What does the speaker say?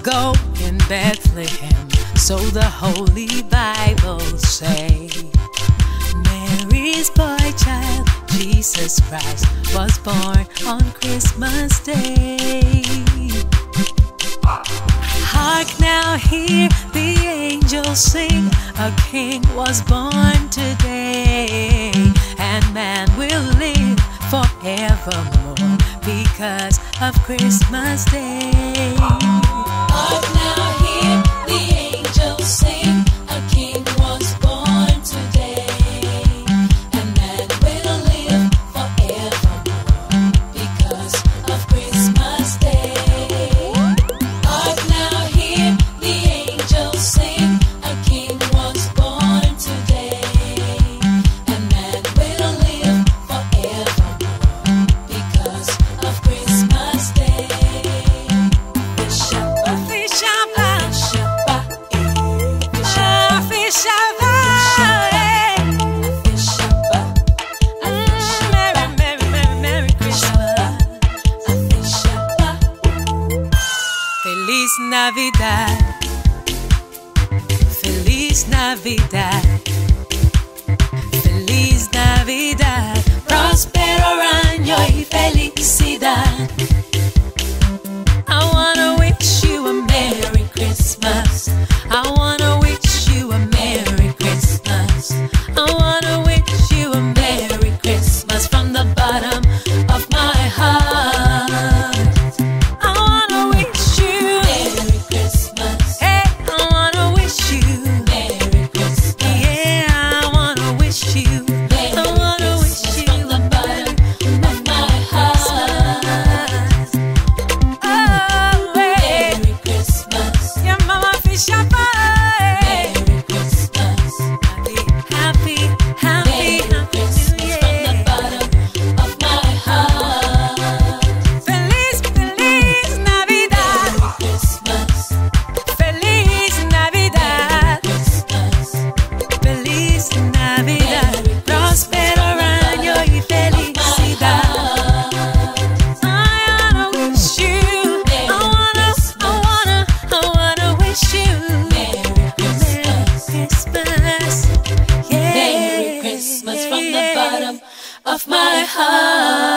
go in Bethlehem, so the Holy Bible say. Mary's boy child, Jesus Christ, was born on Christmas Day. Hark now, hear the angels sing, a king was born today, and man will live forevermore because of Christmas Day. Hark now, hear the angels sing, a king was born today, and man will live forevermore because of Christmas Day. Hark now, hear the angels sing, a king was born today, and man will live forevermore because of Christmas Day. Feliz Navidad, Feliz Navidad, Feliz Navidad, próspero año y felicidad. I wanna wish you a Merry Christmas. I wanna wish you a Merry Christmas. I wanna wish you a Merry Christmas from the bottom of my heart. I wanna wish you Merry Christmas. Hey, I wanna wish you Merry Christmas. Yeah, I wanna wish you I wanna wish you from the bottom of my heart. Oh, hey. Merry Christmas. Yeah, Mama Fisher Boy. Merry Christmas. Happy, happy, happy, Merry happy Christmas New from the Year. bottom of my heart. Feliz, Feliz Navidad. Merry Christmas. Feliz Navidad. Christmas. Feliz Navidad. Próspero año y felicidad. I wanna wish you. I wanna wish you. Merry Christmas. Christmas. Yeah. Merry Christmas from the bottom of my heart.